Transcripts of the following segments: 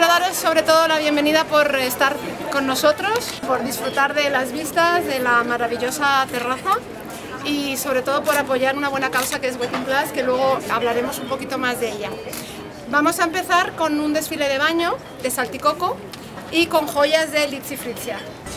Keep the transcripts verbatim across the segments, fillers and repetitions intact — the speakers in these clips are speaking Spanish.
quiero daros sobre todo la bienvenida por estar con nosotros, por disfrutar de las vistas, de la maravillosa terraza y sobre todo por apoyar una buena causa que es Waiting Plus, que luego hablaremos un poquito más de ella. Vamos a empezar con un desfile de baño de Salticoco y con joyas de Litzi Fritzia.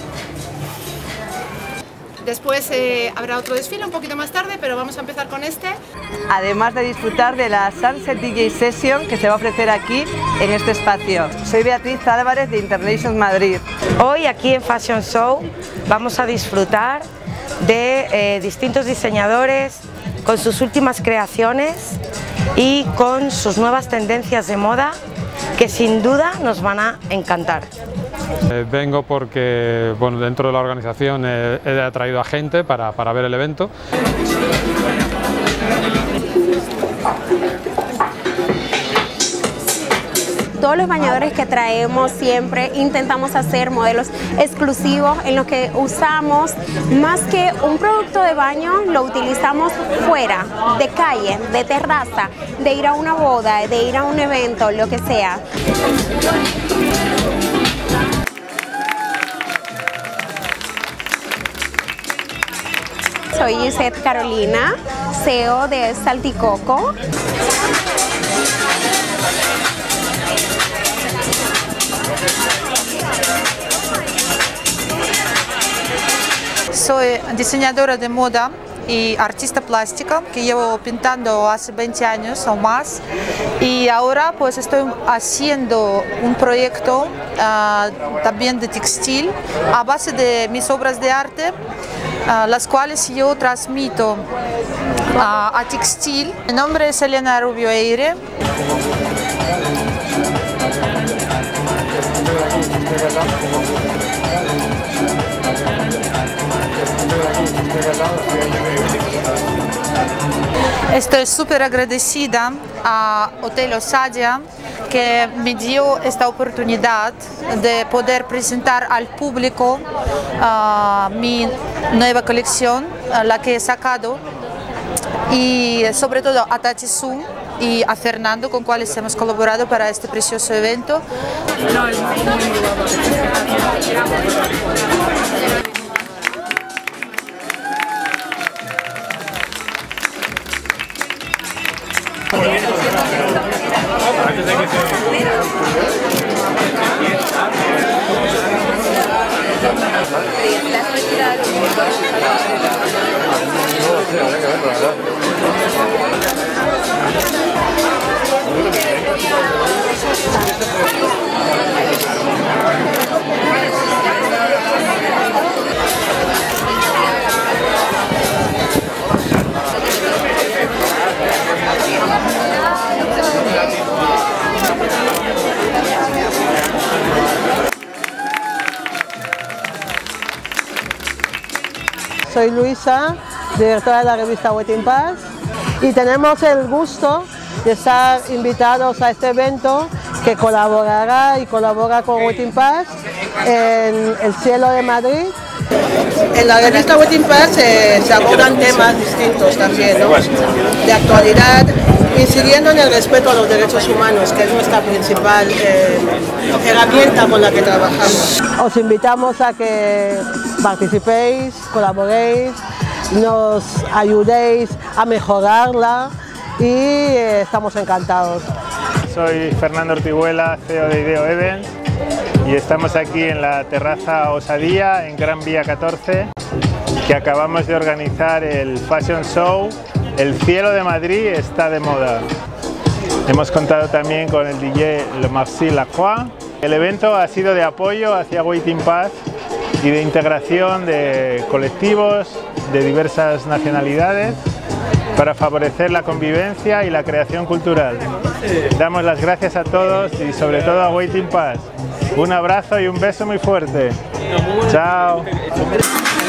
Después eh, habrá otro desfile un poquito más tarde, pero vamos a empezar con este. Además de disfrutar de la Sunset D J Session que se va a ofrecer aquí en este espacio. Soy Beatriz Álvarez de Internations Madrid. Hoy aquí en Fashion Show vamos a disfrutar de eh, distintos diseñadores con sus últimas creaciones y con sus nuevas tendencias de moda que sin duda nos van a encantar. Eh, vengo porque bueno, dentro de la organización he, he atraído a gente para, para ver el evento. Todos los bañadores que traemos siempre intentamos hacer modelos exclusivos en los que usamos más que un producto de baño, lo utilizamos fuera, de calle, de terraza, de ir a una boda, de ir a un evento, lo que sea. Soy Gisette Carolina, C E O de Salticoco. Soy diseñadora de moda y artista plástica que llevo pintando hace veinte años o más, y ahora pues estoy haciendo un proyecto uh, también de textil a base de mis obras de arte, uh, las cuales yo transmito uh, a textil. Mi nombre es Elena Rubio Eire. Estoy súper agradecida a Hotel Osadia que me dio esta oportunidad de poder presentar al público uh, mi nueva colección, uh, la que he sacado, y sobre todo a Tati Zoom y a Fernando, con cuales hemos colaborado para este precioso evento. Soy Luisa, directora de la revista Waiting Plus, y tenemos el gusto de estar invitados a este evento que colaborará y colabora con Waiting Plus en el Cielo de Madrid. En la revista Waiting Plus eh, se abordan temas distintos también, ¿no?, de actualidad, incidiendo en el respeto a los derechos humanos, que es nuestra principal eh, herramienta con la que trabajamos. Os invitamos a que participéis, colaboréis, nos ayudéis a mejorarla y eh, estamos encantados. Soy Fernando Ortiguela, C E O de Ideo Events, y estamos aquí en la terraza Osadía, en Gran Vía catorce, que acabamos de organizar el Fashion Show El Cielo de Madrid está de moda. Hemos contado también con el D J Le Marcy Lacroix. El evento ha sido de apoyo hacia Waiting Plus y de integración de colectivos de diversas nacionalidades para favorecer la convivencia y la creación cultural. Damos las gracias a todos y sobre todo a Waiting Plus. Un abrazo y un beso muy fuerte. Chao.